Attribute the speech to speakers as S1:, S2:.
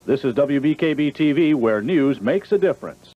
S1: This is WBKB TV, where news makes a difference.